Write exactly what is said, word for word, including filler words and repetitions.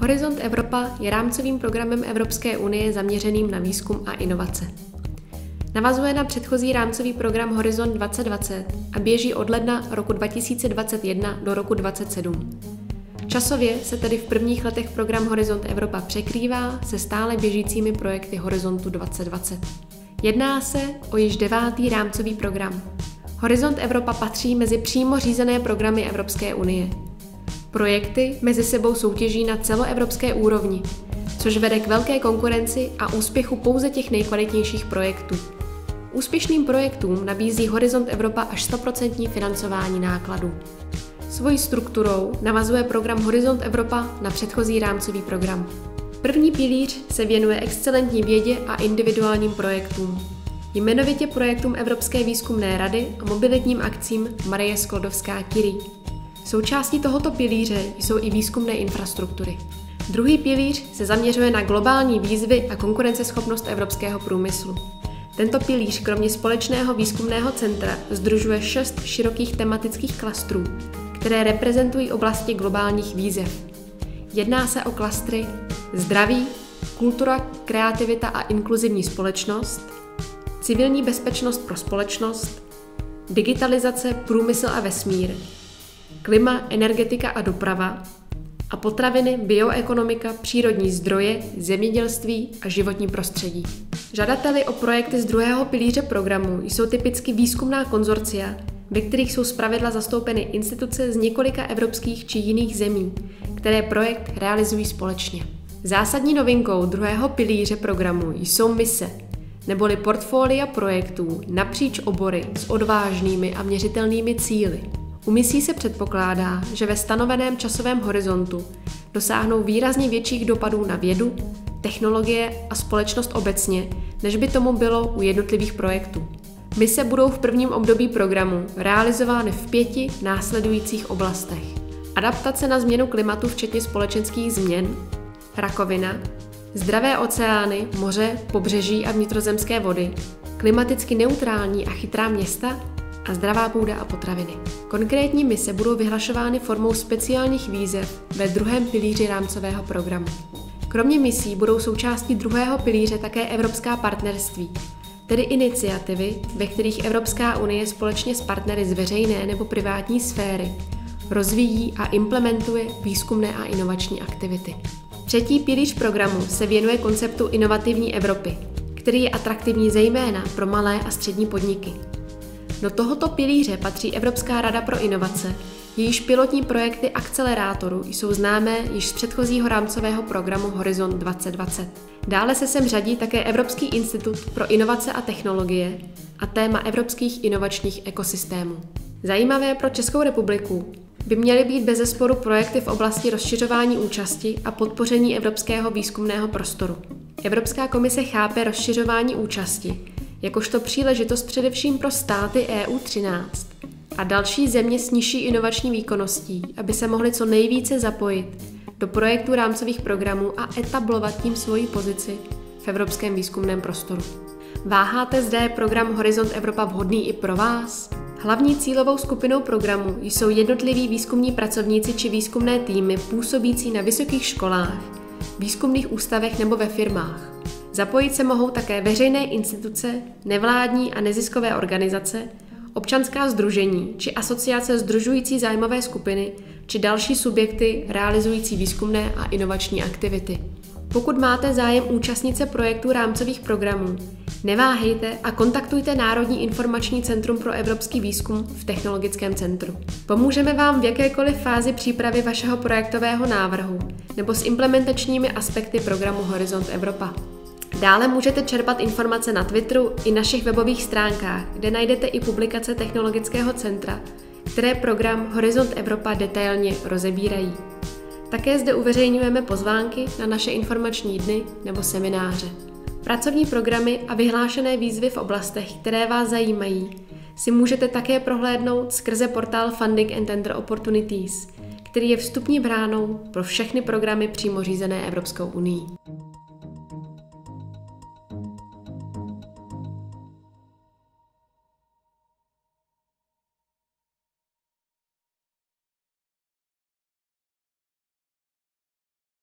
Horizont Evropa je rámcovým programem Evropské unie zaměřeným na výzkum a inovace. Navazuje na předchozí rámcový program Horizont dvacet dvacet a běží od ledna roku dva tisíce dvacet jedna do roku dvacet sedm. Časově se tedy v prvních letech program Horizont Evropa překrývá se stále běžícími projekty Horizontu dvacet dvacet. Jedná se o již devátý rámcový program. Horizont Evropa patří mezi přímo řízené programy Evropské unie. Projekty mezi sebou soutěží na celoevropské úrovni, což vede k velké konkurenci a úspěchu pouze těch nejkvalitnějších projektů. Úspěšným projektům nabízí Horizont Evropa až sto procent financování nákladů. Svojí strukturou navazuje program Horizont Evropa na předchozí rámcový program. První pilíř se věnuje excelentní vědě a individuálním projektům. Jmenovitě projektům Evropské výzkumné rady a mobilitním akcím Marie Sklodovská-Curie. Součástí tohoto pilíře jsou i výzkumné infrastruktury. Druhý pilíř se zaměřuje na globální výzvy a konkurenceschopnost evropského průmyslu. Tento pilíř kromě společného výzkumného centra sdružuje šest širokých tematických klastrů, které reprezentují oblasti globálních výzev. Jedná se o klastry zdraví, kultura, kreativita a inkluzivní společnost, civilní bezpečnost pro společnost, digitalizace, průmysl a vesmír, klima, energetika a doprava a potraviny, bioekonomika, přírodní zdroje, zemědělství a životní prostředí. Žadateli o projekty z druhého pilíře programu jsou typicky výzkumná konzorcia, ve kterých jsou zpravidla zastoupeny instituce z několika evropských či jiných zemí, které projekt realizují společně. Zásadní novinkou druhého pilíře programu jsou mise, neboli portfolia projektů napříč obory s odvážnými a měřitelnými cíli. U misí se předpokládá, že ve stanoveném časovém horizontu dosáhnou výrazně větších dopadů na vědu, technologie a společnost obecně, než by tomu bylo u jednotlivých projektů. Mise budou v prvním období programu realizovány v pěti následujících oblastech. Adaptace na změnu klimatu včetně společenských změn, rakovina, zdravé oceány, moře, pobřeží a vnitrozemské vody, klimaticky neutrální a chytrá města a zdravá půda a potraviny. Konkrétní mise budou vyhlašovány formou speciálních výzev ve druhém pilíři rámcového programu. Kromě misí budou součástí druhého pilíře také evropská partnerství, tedy iniciativy, ve kterých Evropská unie společně s partnery z veřejné nebo privátní sféry rozvíjí a implementuje výzkumné a inovační aktivity. Třetí pilíř programu se věnuje konceptu inovativní Evropy, který je atraktivní zejména pro malé a střední podniky. Do tohoto pilíře patří Evropská rada pro inovace, jejíž pilotní projekty akcelerátoru jsou známé již z předchozího rámcového programu Horizont dvacet dvacet. Dále se sem řadí také Evropský institut pro inovace a technologie a téma evropských inovačních ekosystémů. Zajímavé pro Českou republiku by měly být bezesporu projekty v oblasti rozšiřování účasti a podpoření evropského výzkumného prostoru. Evropská komise chápe rozšiřování účasti jakožto příležitost především pro státy E U třináct a další země s nižší inovační výkonností, aby se mohly co nejvíce zapojit do projektů rámcových programů a etablovat tím svoji pozici v evropském výzkumném prostoru. Váháte, zda je program Horizont Evropa vhodný i pro vás? Hlavní cílovou skupinou programu jsou jednotliví výzkumní pracovníci či výzkumné týmy působící na vysokých školách, výzkumných ústavech nebo ve firmách. Zapojit se mohou také veřejné instituce, nevládní a neziskové organizace, občanská sdružení či asociace sdružující zájmové skupiny či další subjekty realizující výzkumné a inovační aktivity. Pokud máte zájem účastnit se projektů rámcových programů, neváhejte a kontaktujte Národní informační centrum pro evropský výzkum v Technologickém centru. Pomůžeme vám v jakékoliv fázi přípravy vašeho projektového návrhu nebo s implementačními aspekty programu Horizont Evropa. Dále můžete čerpat informace na Twitteru i našich webových stránkách, kde najdete i publikace Technologického centra, které program Horizont Evropa detailně rozebírají. Také zde uveřejňujeme pozvánky na naše informační dny nebo semináře. Pracovní programy a vyhlášené výzvy v oblastech, které vás zajímají, si můžete také prohlédnout skrze portál Funding and Tender Opportunities, který je vstupní bránou pro všechny programy přímo řízené Evropskou unií.